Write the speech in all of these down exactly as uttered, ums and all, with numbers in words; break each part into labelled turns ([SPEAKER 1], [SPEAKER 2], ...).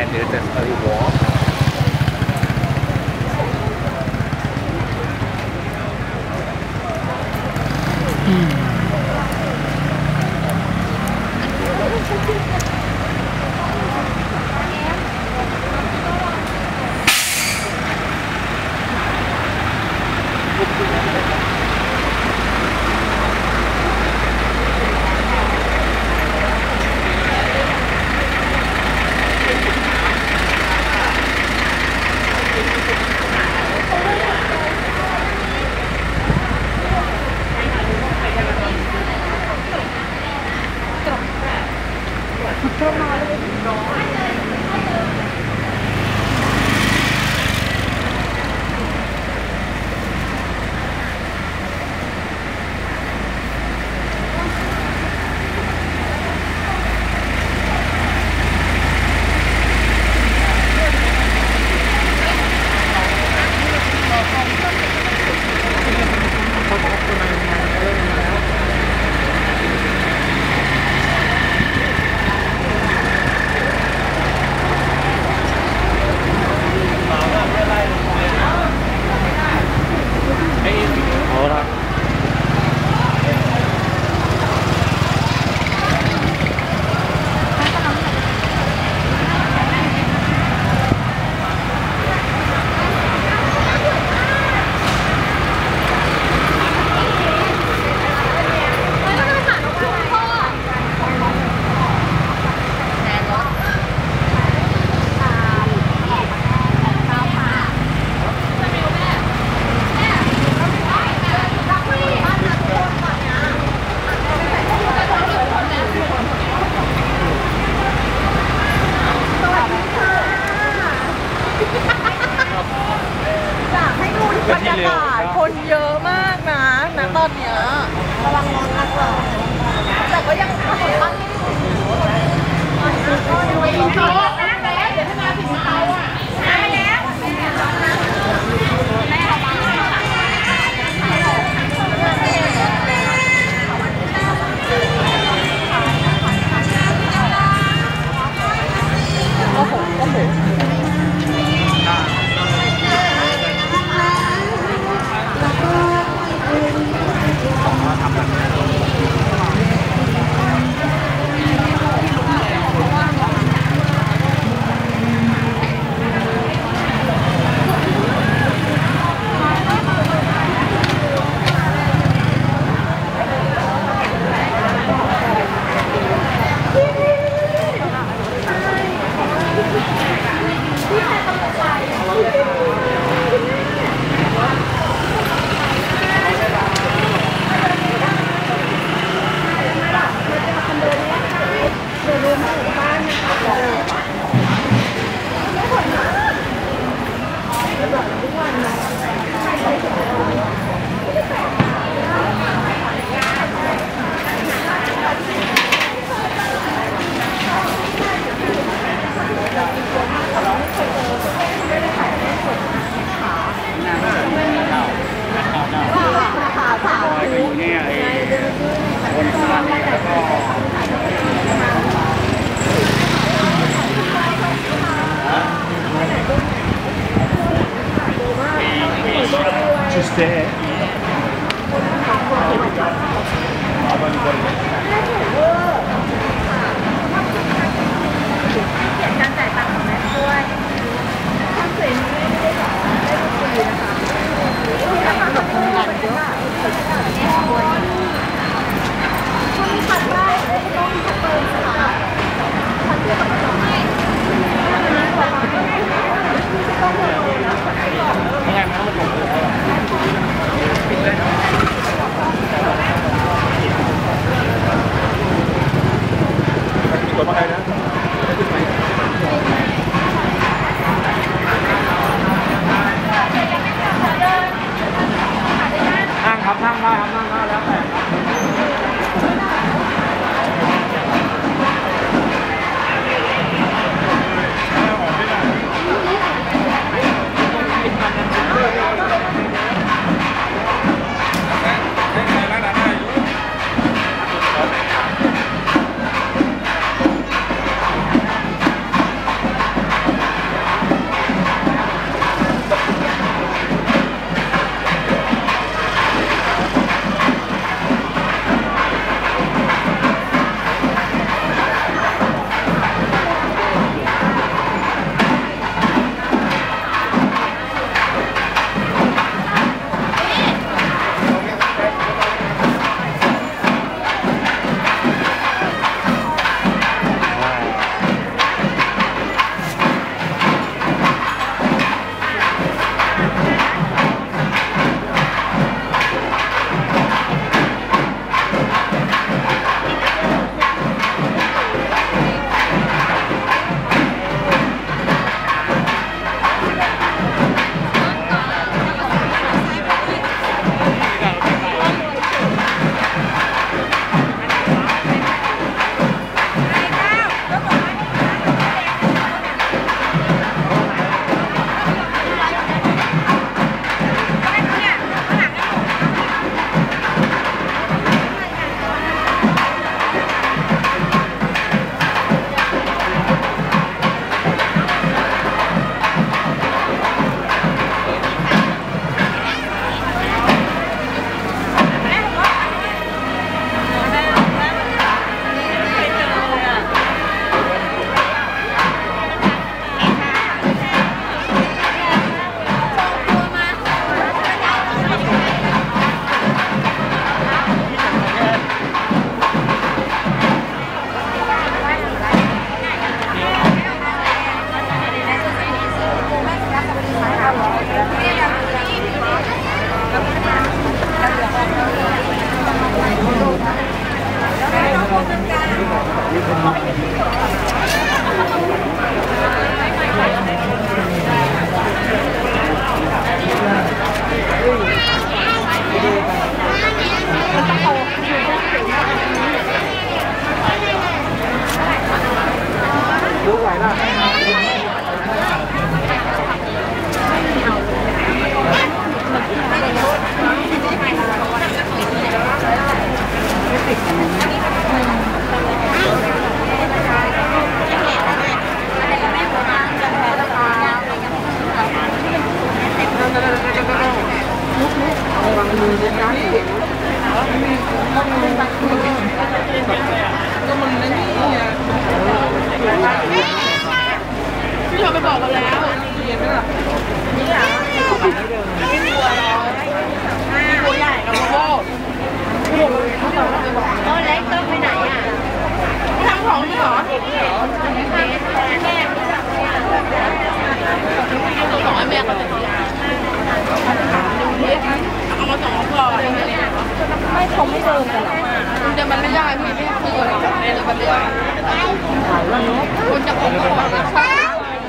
[SPEAKER 1] and it is very warm. ดกันนะวางมือนะจ๊ะก็มันไม่มีอ่ะพี่เราไปบอกกันแล้วเรียนไหมล่ะนี่อ่ะไม่มีบัวแล้วมีบัวใหญ่กับบัวโบ้โอ้เล็กต้องไปไหนอ่ะไปทำของไม่หรอสองไอ้แม่ก็จะเอามาสองก่อนไม่คงไม่เดินกันหรอกเดี๋ยวมันไม่ได้พี่พี่คืออะไรในเรือมันเรือคนจะคงก่อนใช่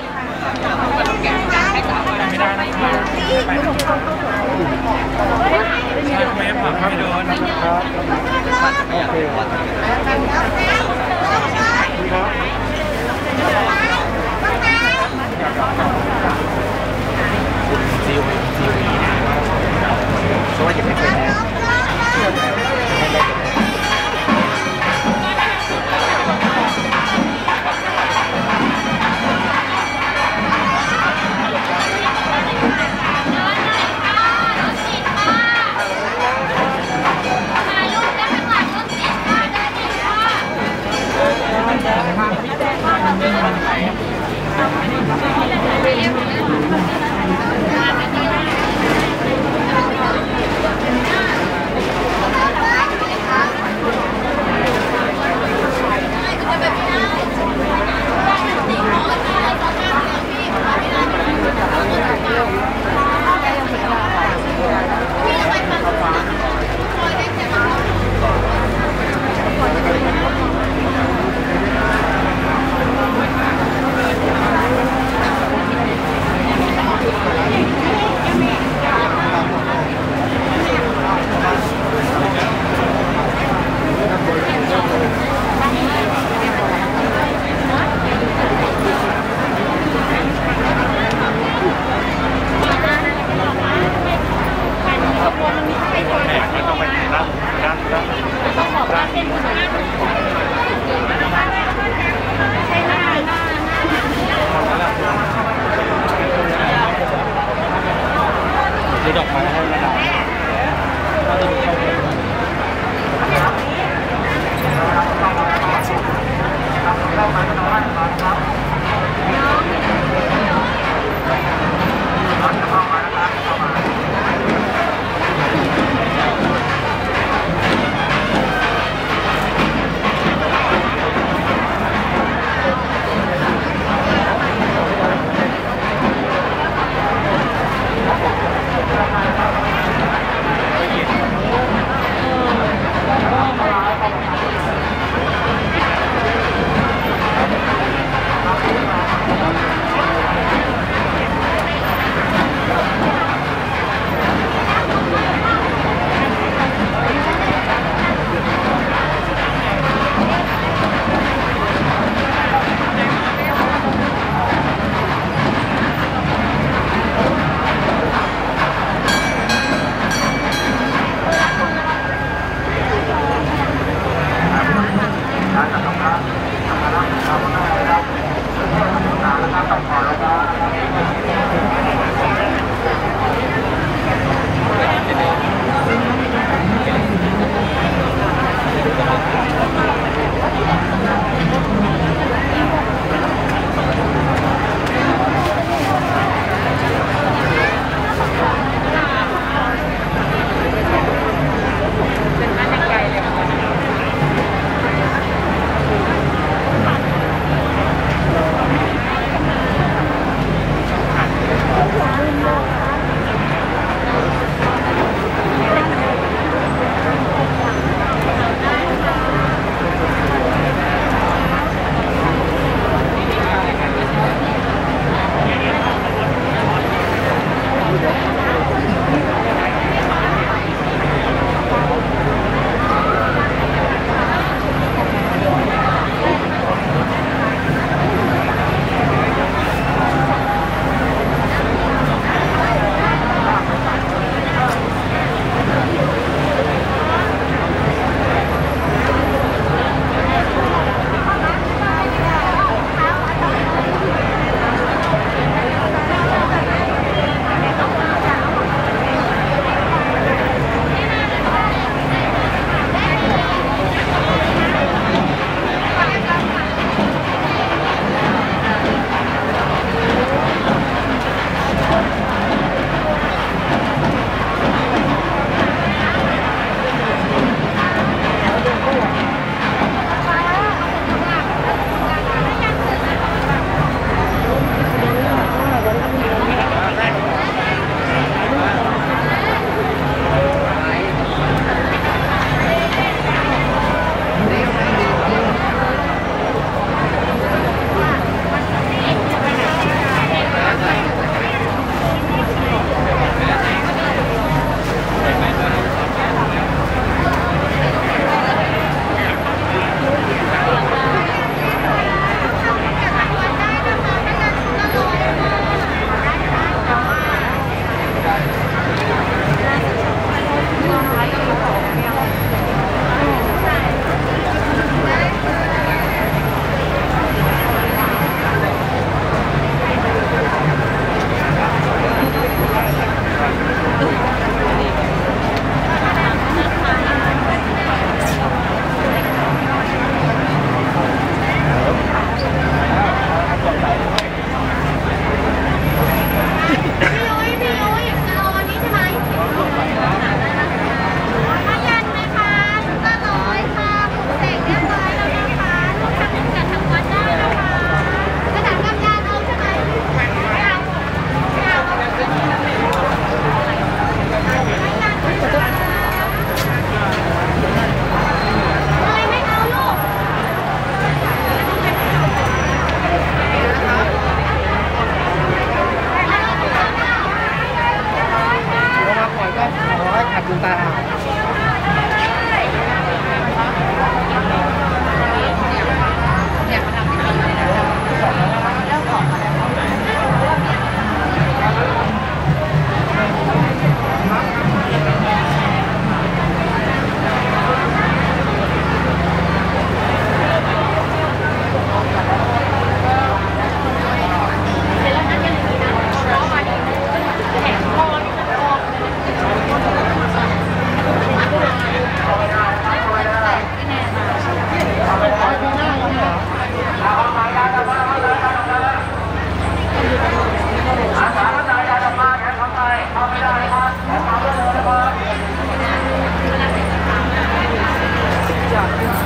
[SPEAKER 1] ไม่ได้นะครับไม่ผักไม่โดนครับโอเคซิวซิวนี้นะเพราะว่ายังไม่เคยแพ้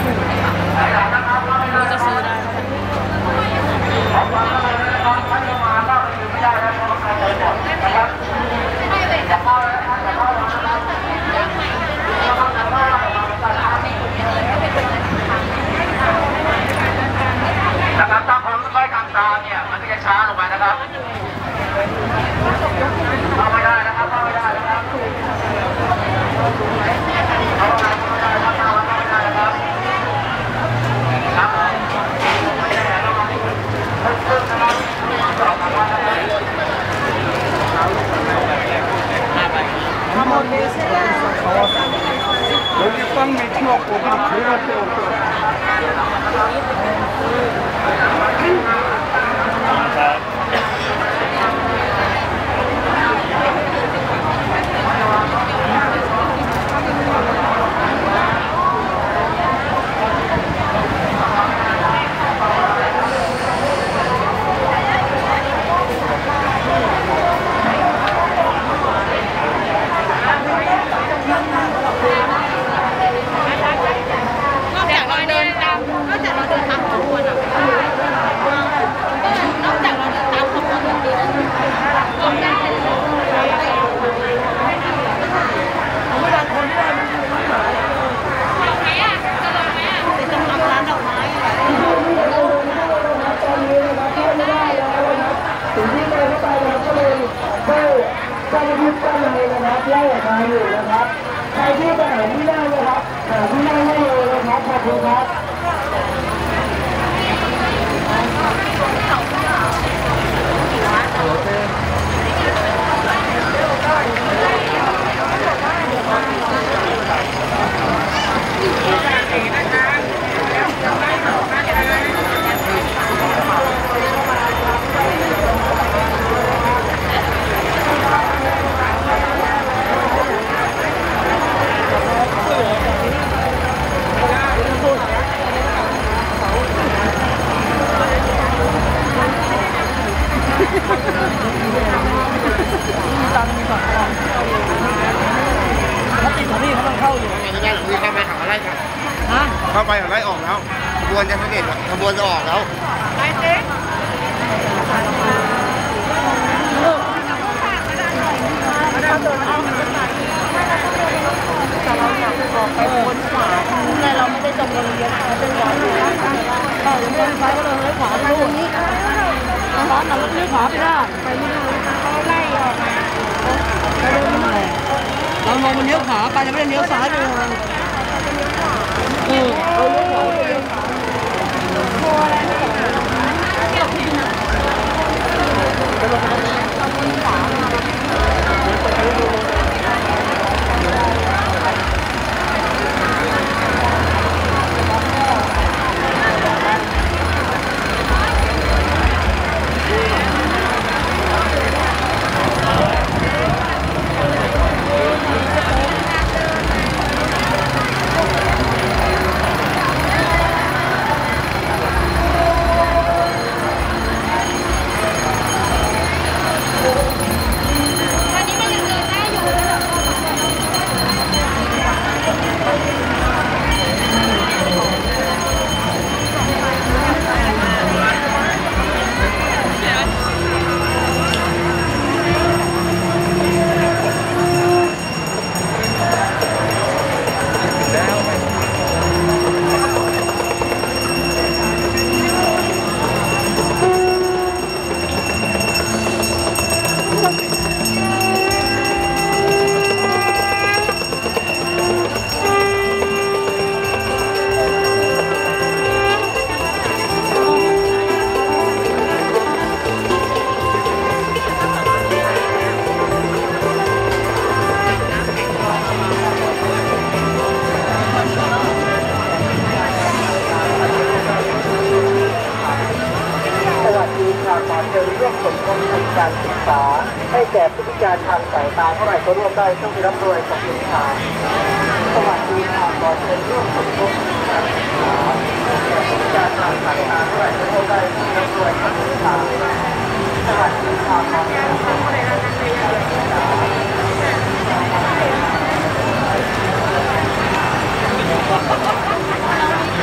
[SPEAKER 1] เราจะซื้อได้
[SPEAKER 2] นะครับถ้าคนค่อยกลางตาเนี่ยมันก็จะช้าลงไปนะครับเข้าไม่ได้นะครับเข้าไม่ได้นะครับเข้าไม่ได้นะครับเข้าไม่ได้นะครับครับไม่ได้แล้วครับเพิ่มนะครับสองพันนะครับ여기 빵 맥주하고 다 들어갔어요.เข้าไปไล่ออกแล้วขบวนจะเสด็จขบวนจะออกแล้วไปเซ็กแต่เราอยากออกไปวนขวาแต่เราไม่ได้จมลงเยอะเราเป็นขวาอยู่เออเลี้ยวซ้ายก็เลยเลี้ยวขวาไปตรงนี้ร้านเราเลี้ยวขวาไปได้ไปไม่ได้เขาไล่ออกมาไปเดินทำไมเรามองมันเลี้ยวขวาไปเราไม่ได้เลี้ยวซ้ายไปเลยเออเอาเลี้ยวขวาไปเลี้ยวขวาโม่อะไรไม่เห็นเกี่ยวที่นะไปลงตรงนี้เอามือขวามาให้แก่ผู้พิการทางสายตาเท่าไหร่ก็ร่วมได้ต้องมีรับรวยของคุณค่ะสวัสดีค่ะขอเชิญร่วมสมทบการศึกษาให้แก่ผู้พิการทางสายตาเท่าไหร่ก็ร่วมได้ต้องมีรับรวยของคุณค่ะสวัสดีค่ะขอเชิญร่วมสมทบการศึกษา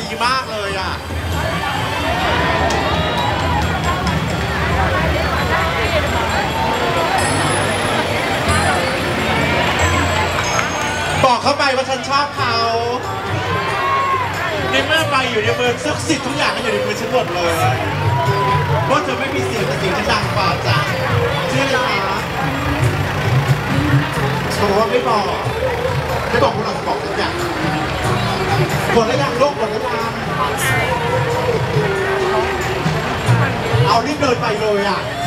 [SPEAKER 3] ดีมากเลยอ่ะบอกเข้าไปว่าฉันชอบเขาในเมื่อไปอยู่ในมือทุกสิ่งทุกอย่างก็อยู่ในมือฉันหมดเลยเพราะเธอไม่มีเสียงแต่เสียงฉันดังกว่าจ้ะเชื่อเลยคะเขาบอกว่าไม่บอกไม่บอกพวกเราจะบอกทุกอย่างหมดแล้วยังลูกหมดแล้วยังเอารีบเดินไปเลยอ่ะ